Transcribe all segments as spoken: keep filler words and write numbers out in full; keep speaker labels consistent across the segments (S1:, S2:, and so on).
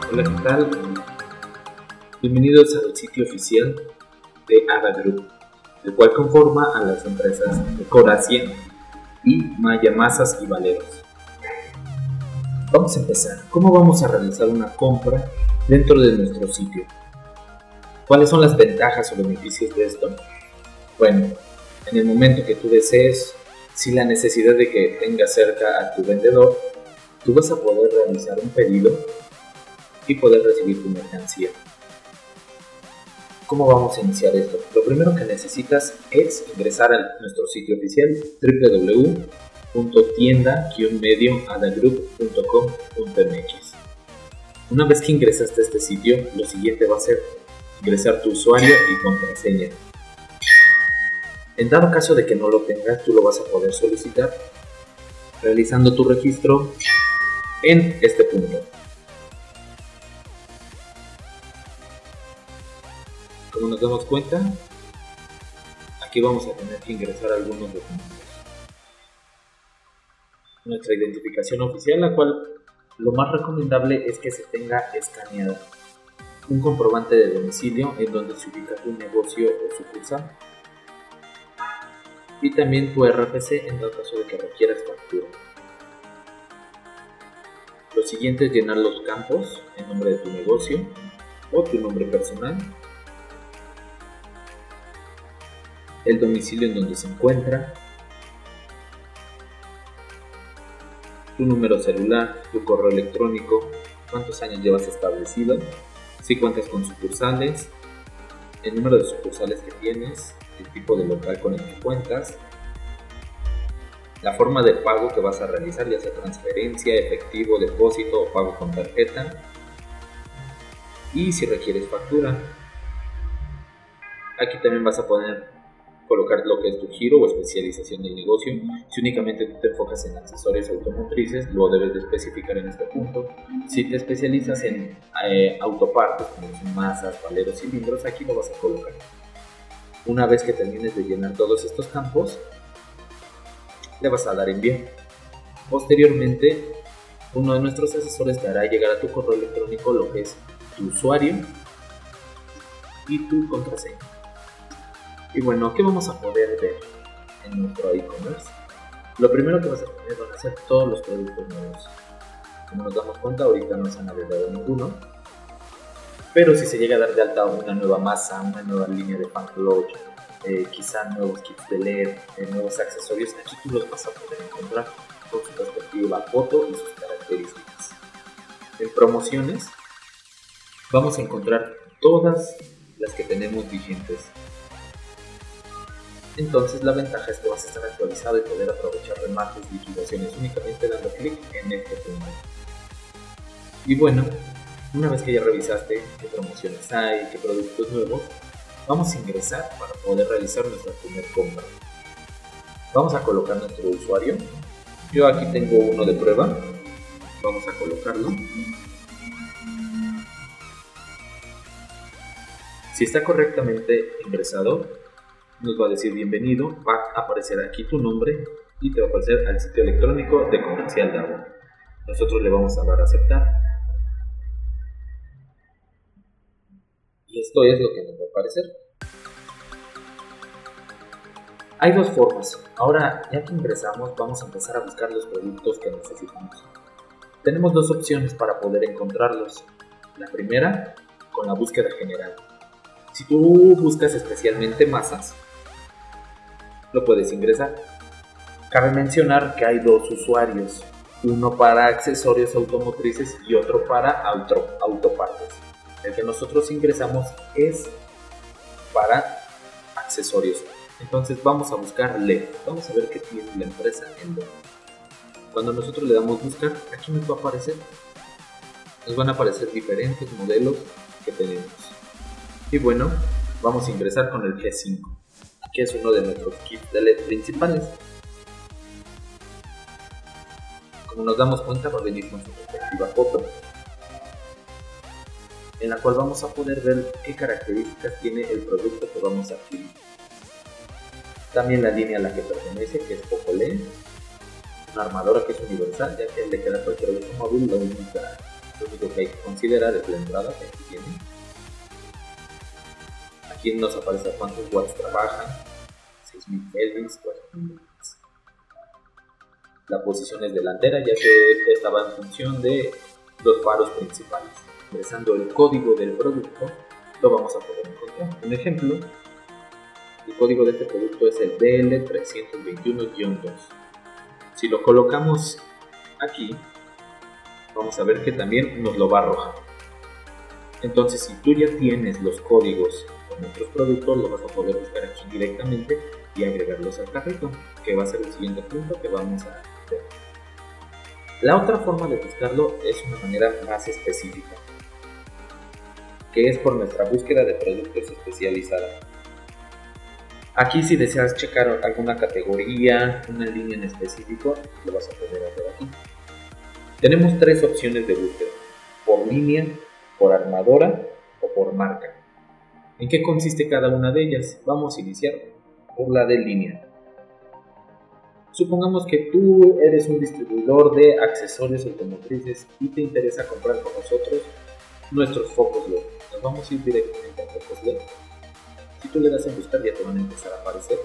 S1: Hola, ¿qué tal? Bienvenidos al sitio oficial de Ada Group, el cual conforma a las empresas de Coracia y Maya Masas y Valeros. Vamos a empezar. ¿Cómo vamos a realizar una compra dentro de nuestro sitio? ¿Cuáles son las ventajas o beneficios de esto? Bueno, en el momento que tú desees, sin la necesidad de que tengas cerca a tu vendedor, tú vas a poder realizar un pedido y poder recibir tu mercancía. ¿Cómo vamos a iniciar esto? Lo primero que necesitas es ingresar a nuestro sitio oficial w w w punto tienda guion medio adagroup punto com punto m x. Una vez que ingresaste a este sitio, lo siguiente va a ser ingresar tu usuario y contraseña. En dado caso de que no lo tengas, tú lo vas a poder solicitar realizando tu registro en este punto. Como nos damos cuenta, aquí vamos a tener que ingresar algunos documentos. Nuestra identificación oficial, la cual lo más recomendable es que se tenga escaneada. Un comprobante de domicilio en donde se ubica tu negocio o sucursal. Y también tu R F C en dado caso de que requieras factura. Lo siguiente es llenar los campos en nombre de tu negocio o tu nombre personal, el domicilio en donde se encuentra, tu número celular, tu correo electrónico, cuántos años llevas establecido, si cuentas con sucursales, el número de sucursales que tienes, el tipo de local con el que cuentas, la forma de pago que vas a realizar, ya sea transferencia, efectivo, depósito o pago con tarjeta, y si requieres factura. Aquí también vas a poder colocar lo que es tu giro o especialización del negocio. Si únicamente tú te enfocas en accesorios automotrices, lo debes de especificar en este punto. Si te especializas en eh, autopartes, como son masas, valeros, cilindros, aquí lo vas a colocar. Una vez que termines de llenar todos estos campos, le vas a dar enviar. Posteriormente, uno de nuestros asesores te hará llegar a tu correo electrónico lo que es tu usuario y tu contraseña. Y bueno, ¿qué vamos a poder ver en nuestro e-commerce? Lo primero que vas a tener van a ser todos los productos nuevos. Como nos damos cuenta, ahorita no se han agregado ninguno. Pero si se llega a dar de alta una nueva masa, una nueva línea de fan clutch, eh, quizá nuevos kits de L E D, eh, nuevos accesorios, aquí tú los vas a poder encontrar con su respectiva foto y sus características. En promociones vamos a encontrar todas las que tenemos vigentes. Entonces la ventaja es que vas a estar actualizado y poder aprovechar remates, liquidaciones únicamente dando clic en este punto. Y bueno, una vez que ya revisaste qué promociones hay, qué productos nuevos, vamos a ingresar para poder realizar nuestra primera compra. Vamos a colocar nuestro usuario. Yo aquí tengo uno de prueba. Vamos a colocarlo. Si está correctamente ingresado, nos va a decir bienvenido, va a aparecer aquí tu nombre y te va a aparecer al sitio electrónico de Comercial Davo. Nosotros le vamos a dar a aceptar. Y esto es lo que nos va a aparecer. Hay dos formas. Ahora, ya que ingresamos, vamos a empezar a buscar los productos que necesitamos. Tenemos dos opciones para poder encontrarlos. La primera, con la búsqueda general. Si tú buscas especialmente masas, lo puedes ingresar. Cabe mencionar que hay dos usuarios, uno para accesorios automotrices y otro para auto, autopartes. El que nosotros ingresamos es para accesorios. Entonces vamos a buscar L E D. Vamos a ver qué tiene la empresa en L E D. Cuando nosotros le damos buscar, aquí nos va a aparecer. Nos van a aparecer diferentes modelos que tenemos. Y bueno, vamos a ingresar con el G cinco, que es uno de nuestros kits de L E D principales. Como nos damos cuenta, va a venir con su respectiva foto, en la cual vamos a poder ver qué características tiene el producto que vamos a adquirir. También la línea a la que pertenece, que es Poco L E D, una armadora que es universal, ya que le queda cualquier automóvil la única Lo único que hay que considerar es la entrada que aquí tiene. Aquí nos aparece cuántos watts trabajan, seis mil kelvins, cuatro mil watts. La posición es delantera, ya que esta va en función de los faros principales. Ingresando el código del producto, lo vamos a poder encontrar. Un ejemplo, el código de este producto es el D L trescientos veintiuno guión dos. Si lo colocamos aquí, vamos a ver que también nos lo va a arrojar. Entonces, si tú ya tienes los códigos con otros productos, lo vas a poder buscar aquí directamente y agregarlos al carrito, que va a ser el siguiente punto que vamos a ver. La otra forma de buscarlo es una manera más específica, que es por nuestra búsqueda de productos especializada. Aquí, si deseas checar alguna categoría, una línea en específico, lo vas a poder hacer aquí. Tenemos tres opciones de búsqueda: por línea, por armadora o por marca. ¿En qué consiste cada una de ellas? Vamos a iniciar por la de línea. Supongamos que tú eres un distribuidor de accesorios automotrices y te interesa comprar con nosotros nuestros focos L E D. Nos vamos a ir directamente a focos L E D. Si tú le das en buscar, ya te van a empezar a aparecer.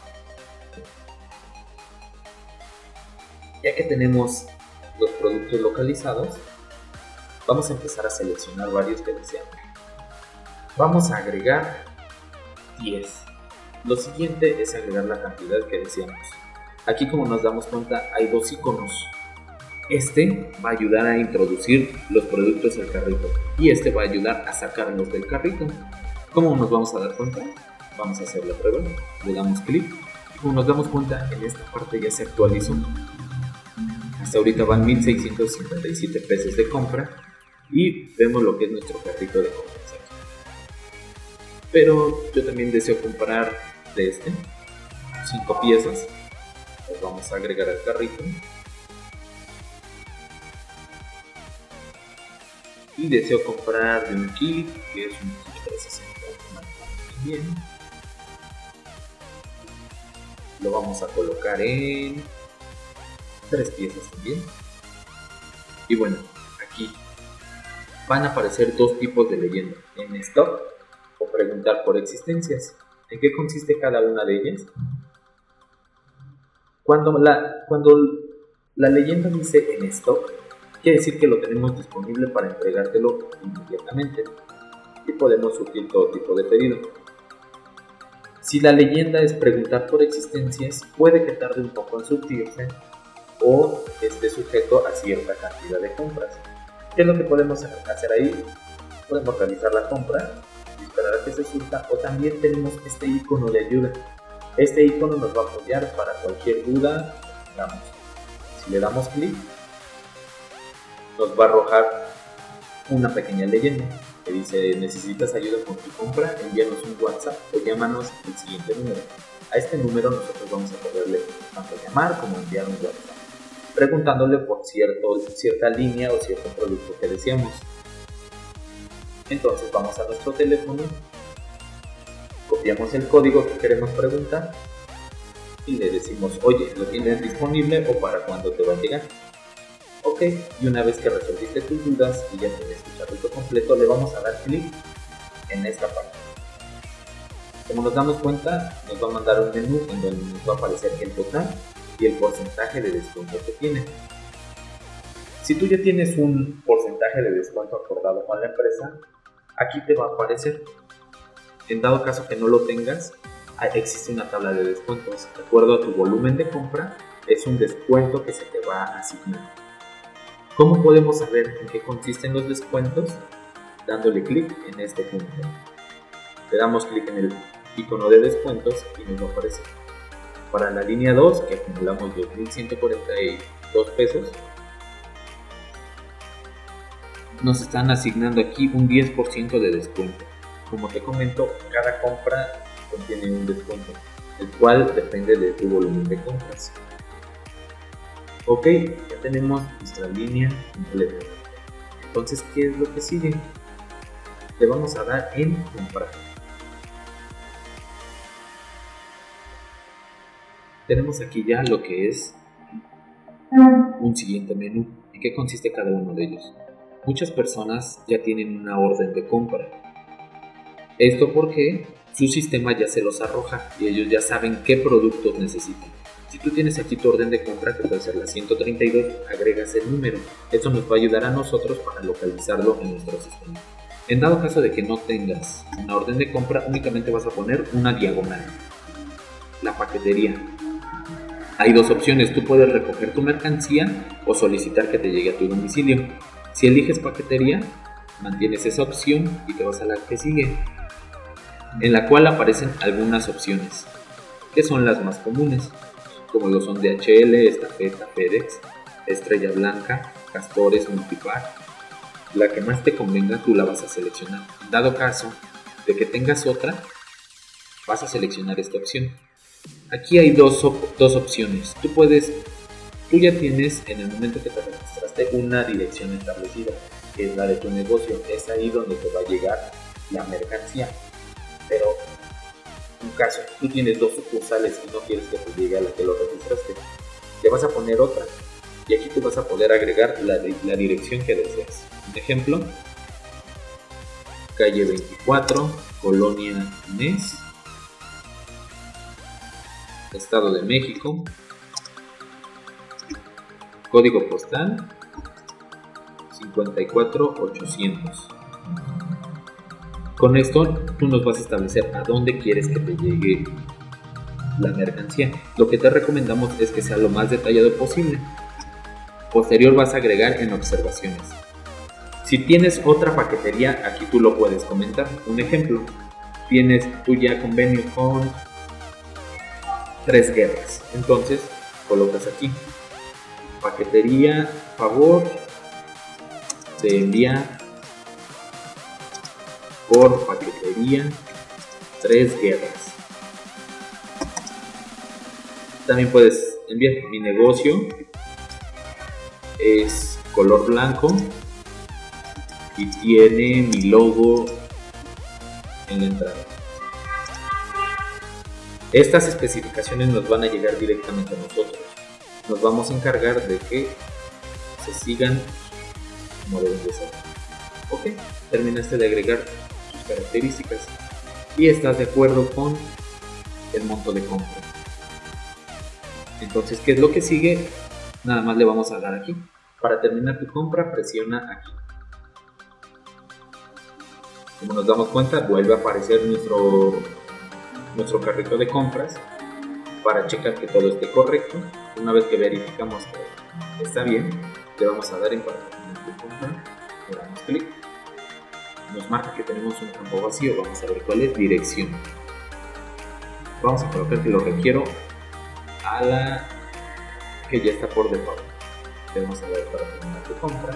S1: Ya que tenemos los productos localizados, vamos a empezar a seleccionar varios que deseamos. Vamos a agregar diez. Lo siguiente es agregar la cantidad que deseamos. Aquí, como nos damos cuenta, hay dos iconos. Este va a ayudar a introducir los productos al carrito y este va a ayudar a sacarlos del carrito. ¿Cómo nos vamos a dar cuenta? Vamos a hacer la prueba. Le damos clic y como nos damos cuenta, en esta parte ya se actualizó. Hasta ahorita van mil seiscientos cincuenta y siete pesos de compra y vemos lo que es nuestro carrito de compras. Pero yo también deseo comprar de este cinco piezas. Las vamos a agregar al carrito. Y deseo comprar de un kit, que es un kit trescientos sesenta. Bien. Lo vamos a colocar en tres piezas también. Y bueno, aquí van a aparecer dos tipos de leyenda: en stock o preguntar por existencias. ¿En qué consiste cada una de ellas? Cuando la, cuando la leyenda dice en stock, quiere decir que lo tenemos disponible para entregártelo inmediatamente y podemos surtir todo tipo de pedido. Si la leyenda es preguntar por existencias, puede que tarde un poco en surtirse o esté sujeto a cierta cantidad de compras. ¿Qué es lo que podemos hacer ahí? Podemos realizar la compra y esperar a que se surta, o también tenemos este icono de ayuda. Este icono nos va a apoyar para cualquier duda que tengamos. Si le damos clic, nos va a arrojar una pequeña leyenda que dice: necesitas ayuda con tu compra, envíanos un WhatsApp o llámanos al siguiente número. A este número nosotros vamos a poderle tanto llamar como enviar un WhatsApp, preguntándole por cierto, cierta línea o cierto producto que deseamos. Entonces vamos a nuestro teléfono, copiamos el código que queremos preguntar y le decimos: oye, ¿lo tienes disponible o para cuándo te va a llegar? Ok, y una vez que resolviste tus dudas y ya tienes tu carrito completo, le vamos a dar clic en esta parte. Como nos damos cuenta, nos va a mandar un menú en donde nos va a aparecer el total y el porcentaje de descuento que tiene. Si tú ya tienes un porcentaje de descuento acordado con la empresa, aquí te va a aparecer. En dado caso que no lo tengas, existe una tabla de descuentos. De acuerdo a tu volumen de compra, es un descuento que se te va a asignar. ¿Cómo podemos saber en qué consisten los descuentos? Dándole clic en este punto. Le damos clic en el icono de descuentos y nos va a aparecer. Para la línea dos, que acumulamos dos mil ciento cuarenta y dos pesos, nos están asignando aquí un diez por ciento de descuento. Como te comento, cada compra contiene un descuento, el cual depende de tu volumen de compras. Ok, ya tenemos nuestra línea completa. Entonces, ¿qué es lo que sigue? Le vamos a dar en comprar. Tenemos aquí ya lo que es un siguiente menú. ¿En qué consiste cada uno de ellos? muchas personas ya tienen una orden de compra. Esto porque su sistema ya se los arroja y ellos ya saben qué productos necesitan. Si tú tienes aquí tu orden de compra, que puede ser la ciento treinta y dos, agregas el número. Eso nos va a ayudar a nosotros para localizarlo en nuestro sistema. En dado caso de que no tengas una orden de compra, únicamente vas a poner una diagonal. La paquetería. Hay dos opciones, tú puedes recoger tu mercancía o solicitar que te llegue a tu domicilio. Si eliges paquetería, mantienes esa opción y te vas a la que sigue, en la cual aparecen algunas opciones, que son las más comunes, como lo son D H L, Estafeta, FedEx, Estrella Blanca, Castores, Multipack. La que más te convenga tú la vas a seleccionar. En dado caso de que tengas otra, vas a seleccionar esta opción. Aquí hay dos, op dos opciones. Tú puedes, tú ya tienes en el momento que te registraste una dirección establecida, que es la de tu negocio. Es ahí donde te va a llegar la mercancía. Pero en un caso, tú tienes dos sucursales y no quieres que te llegue a la que lo registraste, le vas a poner otra. Y aquí tú vas a poder agregar la, la dirección que deseas. Un ejemplo, calle veinticuatro, Colonia Inés, Estado de México, código postal cincuenta y cuatro ochocientos. Con esto tú nos vas a establecer a dónde quieres que te llegue la mercancía. Lo que te recomendamos es que sea lo más detallado posible. Posterior vas a agregar en observaciones. Si tienes otra paquetería, aquí tú lo puedes comentar. Un ejemplo, tienes tú ya convenio con Tres Guerras. Entonces colocas aquí, paquetería, favor de enviar por paquetería Tres Guerras. También puedes enviar, mi negocio es color blanco y tiene mi logo en la entrada. Estas especificaciones nos van a llegar directamente a nosotros. Nos vamos a encargar de que se sigan como deben de ser. Ok, terminaste de agregar sus características y estás de acuerdo con el monto de compra. Entonces, ¿qué es lo que sigue? Nada más le vamos a dar aquí. Para terminar tu compra, presiona aquí. Como nos damos cuenta, vuelve a aparecer nuestro, nuestro carrito de compras para checar que todo esté correcto. Una vez que verificamos que está bien, le vamos a dar en para terminar tu compra. Le damos clic. Nos marca que tenemos un campo vacío. Vamos a ver cuál es. Dirección. Vamos a colocar que lo requiero a la que ya está por default. Le vamos a dar para terminar tu compra.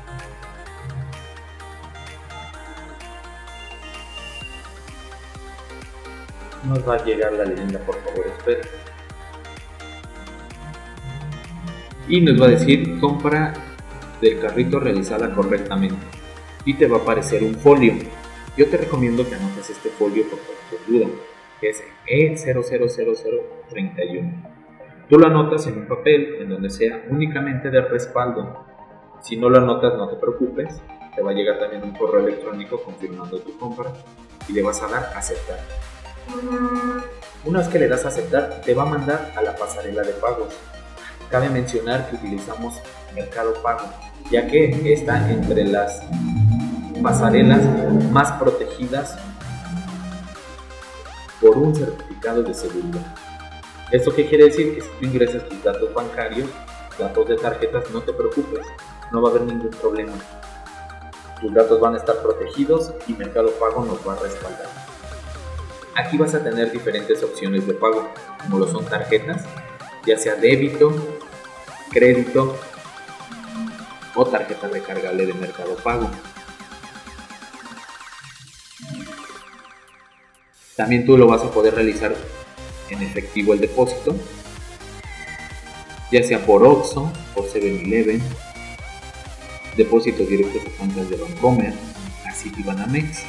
S1: Nos va a llegar la leyenda, por favor espera. Y nos va a decir compra del carrito realizada correctamente. Y te va a aparecer un folio. Yo te recomiendo que anotes este folio por cualquier duda, que es E cero cero cero cero treinta y uno. Tú lo anotas en un papel, en donde sea únicamente de respaldo. Si no lo anotas, no te preocupes, te va a llegar también un correo electrónico confirmando tu compra y le vas a dar a aceptar. Una vez que le das a aceptar, te va a mandar a la pasarela de pagos. Cabe mencionar que utilizamos Mercado Pago, ya que está entre las pasarelas más protegidas por un certificado de seguridad. ¿Esto qué quiere decir? Que si tú ingresas tus datos bancarios, datos de tarjetas, no te preocupes, no va a haber ningún problema. Tus datos van a estar protegidos y Mercado Pago nos va a respaldar. Aquí vas a tener diferentes opciones de pago, como lo son tarjetas, ya sea débito, crédito o tarjeta recargable de Mercado Pago. También tú lo vas a poder realizar en efectivo el depósito, ya sea por Oxxo, por seven eleven, depósitos directos a cuentas de Bancomer, a Citibanamex,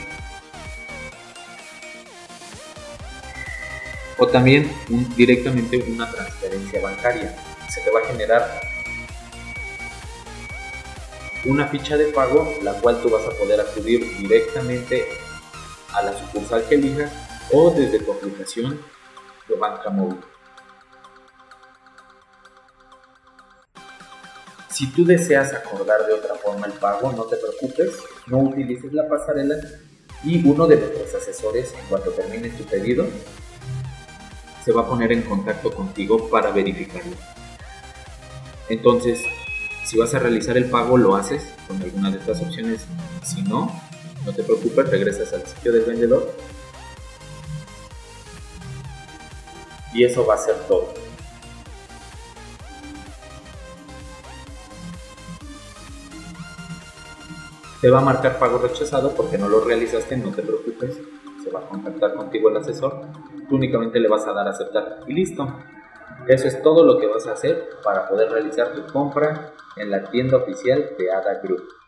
S1: o también un, directamente una transferencia bancaria. Se te va a generar una ficha de pago, la cual tú vas a poder acudir directamente a la sucursal que elijas o desde tu aplicación de banca móvil. Si tú deseas acordar de otra forma el pago, no te preocupes, no utilices la pasarela y uno de nuestros asesores, en cuanto termine tu pedido, se va a poner en contacto contigo para verificarlo. Entonces, si vas a realizar el pago, lo haces con alguna de estas opciones. Si no, no te preocupes, regresas al sitio del vendedor y eso va a ser todo. Te va a marcar pago rechazado porque no lo realizaste, no te preocupes, se va a contactar contigo el asesor, tú únicamente le vas a dar a aceptar y listo. Eso es todo lo que vas a hacer para poder realizar tu compra en la tienda oficial de Ada Group.